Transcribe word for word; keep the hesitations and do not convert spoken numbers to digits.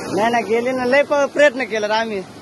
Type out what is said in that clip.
नाही ना गेले ना लय प- प्रयत्न केला आम्ही